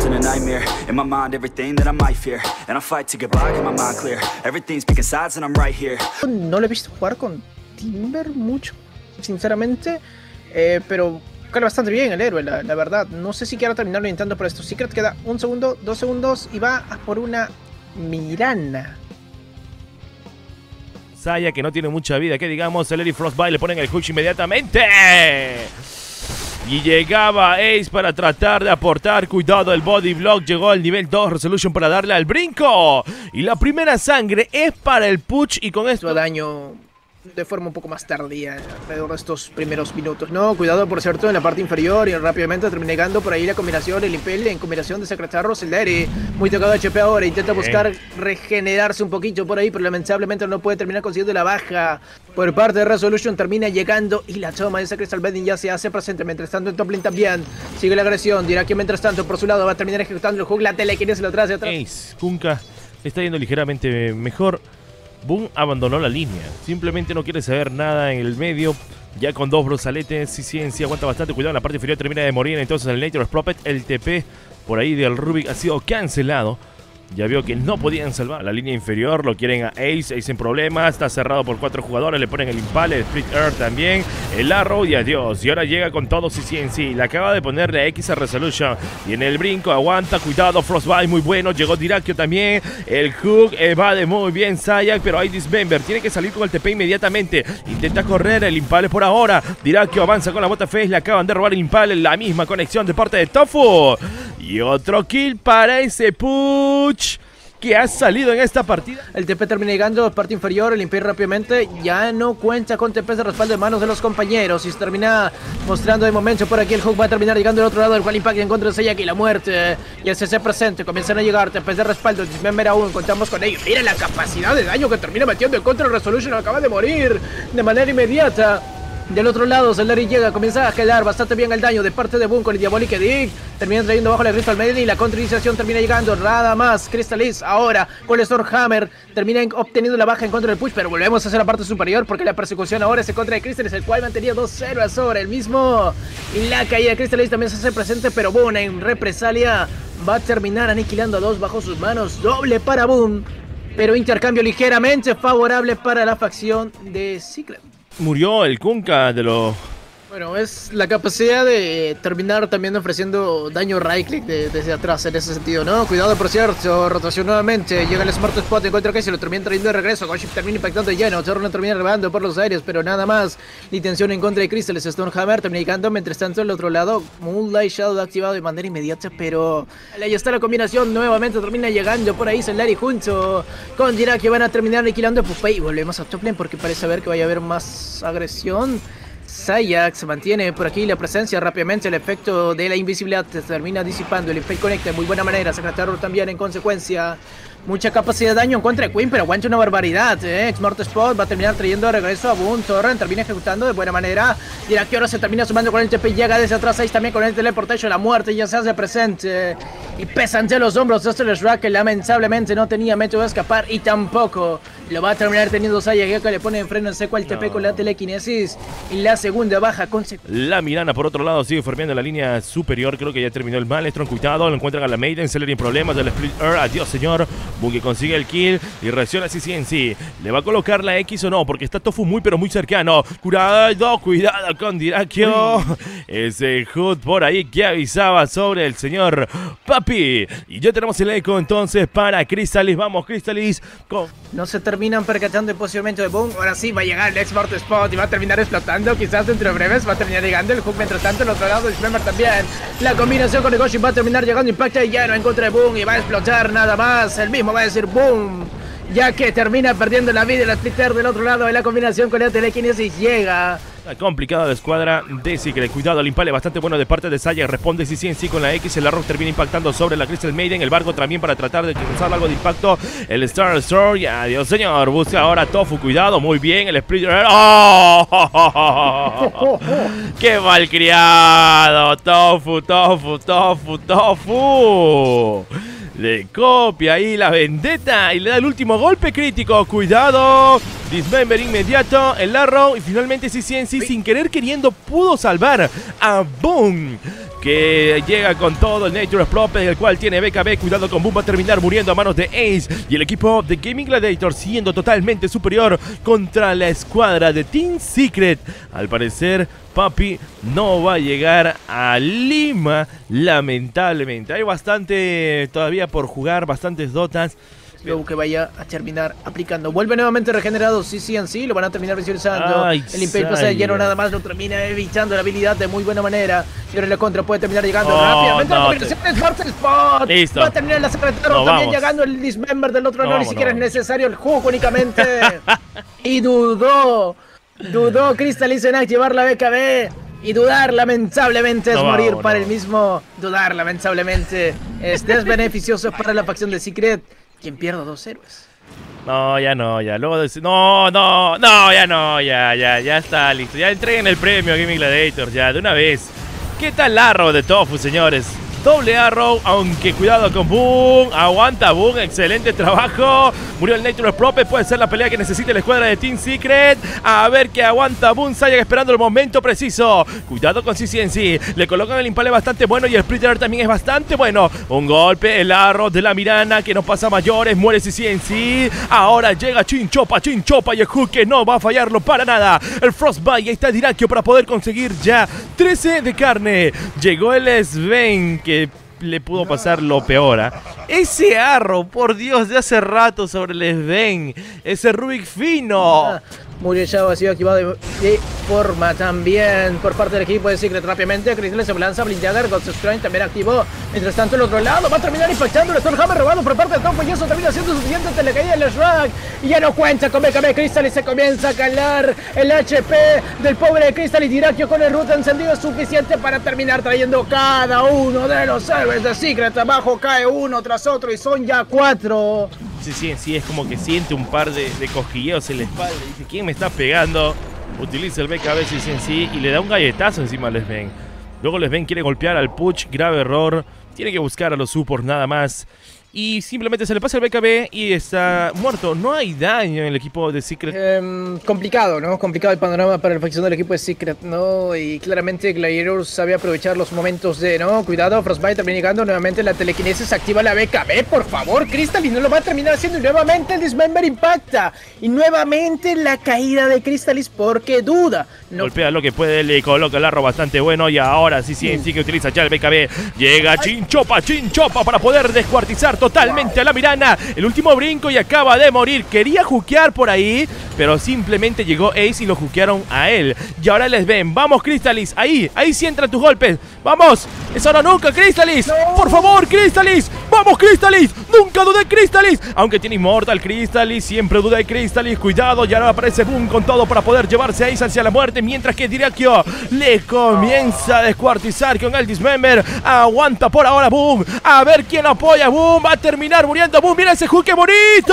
in a nightmare. In my mind, everything that I might fear. And I fight to get by, get my mind clear. Everything's picking sides and I'm right here. No lo he visto jugar con Timber mucho, sinceramente, pero cae bastante bien el héroe, la verdad. No sé si quiero terminarlo intentando por esto. Secret queda 1 segundo, 2 segundos y va a por una Mirana. Saya, que no tiene mucha vida, que digamos, el Lady Frostbite le ponen el hook inmediatamente. Y llegaba Ace para tratar de aportar. Cuidado, el body block llegó al nivel 2 Resolution para darle al brinco. Y la primera sangre es para el Puch y con esto daño de forma un poco más tardía alrededor de estos primeros minutos, ¿no? Cuidado, por cierto, en la parte inferior y rápidamente termina llegando por ahí la combinación, el Impel en combinación de Secretarro, Celery, muy tocado HP ahora, intenta buscar regenerarse un poquito por ahí, pero lamentablemente no puede terminar consiguiendo la baja por parte de Resolution, termina llegando y la toma de esa Crystal Bedding ya se hace presente. Mientras tanto en top lane también sigue la agresión, dirá que mientras tanto por su lado va a terminar ejecutando el hook, la telequinesis lo trae hacia atrás. Ace, Kunkka le está yendo ligeramente mejor. Boom abandonó la línea, simplemente no quiere saber nada en el medio. Ya con 2 brazaletes, sí, aguanta bastante. Cuidado, en la parte inferior termina de morir. Entonces el Nature's Prophet, el TP por ahí del Rubik ha sido cancelado. Ya vio que no podían salvar la línea inferior. Lo quieren a Ace, Ace en problemas. Está cerrado por 4 jugadores. Le ponen el Impale, el Split Earth también, el Arrow y adiós. Y ahora llega con todo CCNC. Le acaba de ponerle X a Resolution. Tiene el brinco, aguanta. Cuidado, Frostbite, muy bueno. Llegó Dyrachyo también. El Hook evade muy bien Sayak, pero hay Dismember. Tiene que salir con el TP inmediatamente. Intenta correr el Impale por ahora. Dyrachyo avanza con la bota face. Le acaban de robar el Impale. La misma conexión de parte de Tofu. Y otro kill para ese Puch que ha salido en esta partida. El TP termina llegando, parte inferior, el Imperial rápidamente ya no cuenta con TP de respaldo en manos de los compañeros y se termina mostrando de momento por aquí. El Hook va a terminar llegando del otro lado, el cual Impact en contra de Sayak y la muerte. Y el CC presente, comienzan a llegar TP de respaldo, Dismember aún, contamos con ellos. Mira la capacidad de daño que termina metiendo en contra de Resolution, acaba de morir de manera inmediata. Del otro lado, Celery llega, comienza a quedar bastante bien el daño de parte de Boom con el Diabolic Edict. Termina trayendo bajo la Crystal Maiden y la contrainiciación termina llegando. Nada más, Crystallis ahora con el Stormhammer termina obteniendo la baja en contra del Push, pero volvemos a hacer la parte superior porque la persecución ahora es en contra de Crystallis, el cual mantenía 2-0 sobre el mismo. Y la caída de Crystallis también se hace presente, pero Boom en represalia va a terminar aniquilando a 2 bajo sus manos. Doble para Boom, pero intercambio ligeramente favorable para la facción de Secret. Murió el Kunkka de los... Bueno, es la capacidad de terminar también ofreciendo daño right click desde atrás en ese sentido, ¿no? Cuidado, por cierto, rotación nuevamente, llega el Smart Spot, encuentra que se lo termina trayendo de regreso, Ghostship termina impactando de lleno, Torno termina rebando por los aires, pero nada más, la intención en contra de Crystal, Stormhammer termina llegando, mientras tanto el otro lado, Moonlight Shadow activado de manera inmediata, pero ahí está la combinación, nuevamente termina llegando por ahí Celery junto con Dyrachyo, que van a terminar aniquilando a Puppey y volvemos a top lane porque parece haber que vaya a haber más agresión. Sayak se mantiene por aquí la presencia rápidamente, el efecto de la invisibilidad se termina disipando, el Impel conecta de muy buena manera, Secretarro también en consecuencia. Mucha capacidad de daño en contra de Queen, pero aguanta una barbaridad, Smart Spot va a terminar trayendo de regreso a Boom. Torren termina ejecutando de buena manera. Dyrachyo ahora se termina sumando con el TP, llega desde atrás, Ace también con el teleportation, la muerte ya se hace presente. Y pesa ante los hombros de este Shrek, que lamentablemente no tenía método de escapar y tampoco lo va a terminar teniendo Sayak, que le pone en freno en seco al TP con la telequinesis. Y la segunda baja La Mirana por otro lado sigue formando la línea superior, creo que ya terminó el Maelstrom, cuidado, lo encuentran a la Maiden, Celery en problemas del Split Earth, adiós señor. Boom que consigue el kill y reacciona así CNC. ¿Le va a colocar la X o no? Porque está Tofu muy pero muy cercano. Cuidado con Dyrachyo. Ese HUD por ahí que avisaba sobre el señor Papi. Y ya tenemos el eco entonces para Crystallis. Vamos Crystallis. No se terminan percatando el posicionamiento de Boom. Ahora sí va a llegar el Smart Spot y va a terminar explotando. Quizás dentro de breves va a terminar llegando el Hook. Mientras tanto el otro lado el Dismember también. La combinación con el Ghostship va a terminar llegando. Impacta y ya no en contra de Boom y va a explotar nada más. El mismo va a decir Boom, ya que termina perdiendo la vida. El Splitter del otro lado de la combinación con la telequinesis llega. La complicada de escuadra de Secret. Cuidado, el Impale bastante bueno de parte de Sayak. Responde CNC con la X. El Arrow termina impactando sobre la Crystal Maiden. El barco también para tratar de causar algo de impacto. El Star Sword. Adiós, señor. Busca ahora Tofu. Cuidado, muy bien. El Splitter. ¡Oh! ¡Qué malcriado! Tofu. Le copia ahí la vendetta y le da el último golpe crítico. Cuidado. Dismember inmediato. El Arrow. Y finalmente CNC sin querer queriendo pudo salvar a Boom. que llega con todo el Nature Exploper, el cual tiene BKB. Cuidado con Boom, va a terminar muriendo a manos de Ace. Y el equipo de Gaming Gladiator siendo totalmente superior contra la escuadra de Team Secret. Al parecer, Papi no va a llegar a Lima, lamentablemente. Hay bastante todavía por jugar, bastantes dotas. Luego que vaya a terminar aplicando. Vuelve nuevamente regenerado CCNC, lo van a terminar visualizando. Ay, el Impale pasa de lleno nada más, lo termina evitando la habilidad de muy buena manera. Y ahora la contra puede terminar llegando rápidamente. La combinación es Smart Spot. Listo. Va a terminar la secretaria, también llegando el Dismember del otro, no, ni siquiera es necesario el hook únicamente. Y dudó Crystallis en activar la BKB. Y dudar lamentablemente es morir para el mismo. Dudar lamentablemente es desbeneficioso para la facción de Secret. Quien pierda 2 héroes. No, ya no, ya. Luego de... ya está listo. Ya entreguen el premio a Gaming Gladiator, ya, de una vez. ¿Qué tal Arrow de Tofu, señores? Doble Arrow, aunque cuidado con Boom. Aguanta Boom, excelente trabajo. Murió el Nature Prope, puede ser la pelea que necesite la escuadra de Team Secret. A ver que aguanta Boom, Sayak esperando el momento preciso. Cuidado con CCNC, le colocan el impale bastante bueno y el Splitter también es bastante bueno. Un golpe, el Arrow de la Mirana que no pasa mayores, muere CCNC. Ahora llega Chinchopa y el hook que no va a fallarlo para nada. El Frostbite, ahí está Dirakio para poder conseguir ya 13 de carne. Llegó el Sven que le pudo pasar lo peor. Ese Arrow, por Dios, de hace rato sobre el Sven. Ese Rubik fino. Murió Shao, ha sido activado de forma también por parte del equipo de Secret. Rápidamente, Crystal se lanza, Blindjagger, Ghost Strike también activó. Mientras tanto, el otro lado va a terminar impactando el Stormhammer robado por parte de Tom, y eso termina siendo suficiente ante la caída del Shrug. Y ya no cuenta con BKB. Crystal y se comienza a calar el HP del pobre Crystal y Dirakio con el root encendido es suficiente para terminar trayendo cada uno de los héroes de Secret. Abajo cae uno tras otro y son ya 4. Sí, es como que siente un par de cosquilleos en la espalda. Dice, ¿quién me está pegando? Utiliza el BKB sí y le da un galletazo encima al Sven. Luego el Sven quiere golpear al Puch, grave error. Tiene que buscar a los supports nada más. Y simplemente se le pasa el BKB y está muerto. No hay daño en el equipo de Secret. Complicado, ¿no? Complicado el panorama para la facción del equipo de Secret, ¿no? Y claramente Gladiator sabe aprovechar los momentos de, ¿no? Cuidado, Frostbite también llegando nuevamente la telequinesis, activa la BKB, por favor, Crystal, y no lo va a terminar haciendo. Y nuevamente el Dismember impacta. Y nuevamente la caída de Crystallis porque duda. No. Golpea lo que puede, le coloca el arro bastante bueno. Y ahora sí que utiliza ya el BKB. Llega Chinchopa para poder descuartizar totalmente a la Mirana. El último brinco y acaba de morir. Quería jukear por ahí, pero simplemente llegó Ace y lo jukearon a él. Y ahora les ven. Vamos, Crystallis. Ahí sí entran tus golpes. Vamos. Es ahora nunca, Crystallis. No. Por favor, Crystallis. Vamos, Crystallis. Nunca dudé, Crystallis. Aunque tiene Immortal Crystallis, siempre dudé, Crystallis. Cuidado. Y ahora aparece Boom con todo para poder llevarse a Ace hacia la muerte. Mientras que Dirakio le comienza a descuartizar con el Dismember. Aguanta por ahora Boom. A ver quién apoya. Boom. Va a terminar muriendo. Boom. Mira ese hook, qué bonito.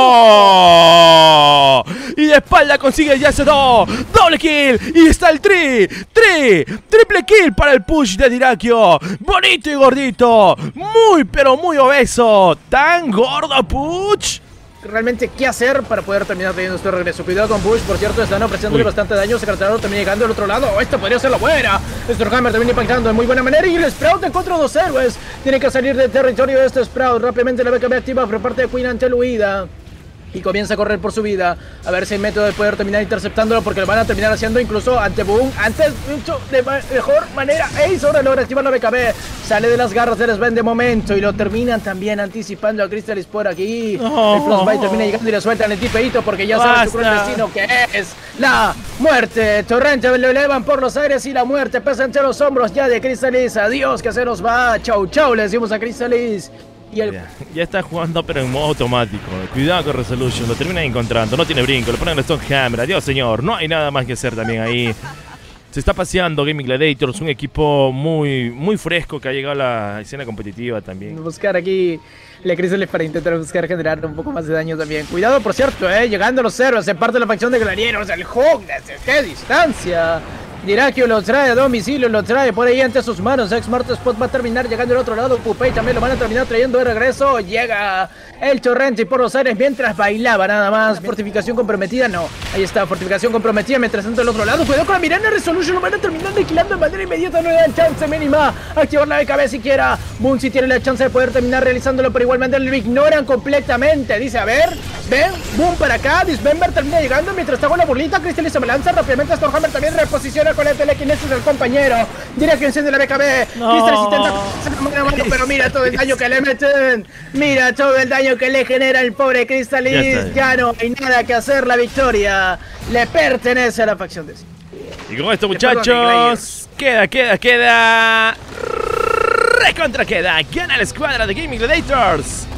Y de espalda consigue ya ese doble kill. Y está el triple kill para el push de Dirakio. Bonito y gordito. Muy pero muy obeso. Tan gordo push. Realmente qué hacer para poder terminar teniendo este regreso. Cuidado con Push, por cierto, están ofreciéndole bastante daño. Secretario también llegando al otro lado. Esta podría ser la buena. Stormhammer también impactando de muy buena manera. Y el Sprout encontró 2 héroes. Tiene que salir del territorio de este Sprout. Rápidamente la BKB activa por parte de Queen ante el huida. Y comienza a correr por su vida. A ver si hay método de poder terminar interceptándolo, porque lo van a terminar haciendo incluso ante Boom. Antes, mucho de mejor manera. Ace ahora logra activar la BKB. Sale de las garras del Sven de momento. Y lo terminan también anticipando a Crystallis por aquí. El Frostbite termina llegando y le sueltan el tipeito, porque ya sabe su cruel destino, que es la muerte. Torrente lo elevan por los aires y la muerte pesa entre los hombros ya de Crystallis. Adiós, que se nos va. Chau, chau, le decimos a Crystallis. Y ya está jugando pero en modo automático. Cuidado con Resolution, lo termina encontrando. No tiene brinco, lo ponen en Stonehammer. Adiós, señor, no hay nada más que hacer también ahí. Se está paseando Gaming Gladiators, un equipo muy fresco que ha llegado a la escena competitiva también. Buscar aquí la crisis para intentar buscar generar un poco más de daño también. Cuidado, por cierto, llegando a los héroes en parte de la facción de Gladiators. El Hawk desde qué distancia. Diragio lo trae a domicilio, lo trae por ahí ante sus manos. Ex Motorsport va a terminar llegando al otro lado. Pupey también lo van a terminar trayendo de regreso. Llega el Torrente por los aires mientras bailaba nada más. Fortificación comprometida, no. Ahí está, fortificación comprometida. Mientras tanto, del otro lado, cuidado con la Mirana Resolution. Lo van a terminar aniquilando de manera inmediata. No le dan chance mínima a activar la BKB siquiera. Moon sí tiene la chance de poder terminar realizándolo, pero igualmente lo ignoran completamente. Dice, a ver, ven, Boom para acá. Dismember termina llegando mientras está con la burlita. Crystal se balanza rápidamente. Stormhammer también reposiciona con el telequinesis del compañero. Dirección de la BKB. No. Crystal intenta, pero mira todo el daño que le meten. Mira todo el daño que le genera el pobre Crystalis. Ya no hay nada que hacer. La victoria le pertenece a la facción de... Y con esto, muchachos, queda. Recontra queda. Gana la escuadra de Gaming Gladiators.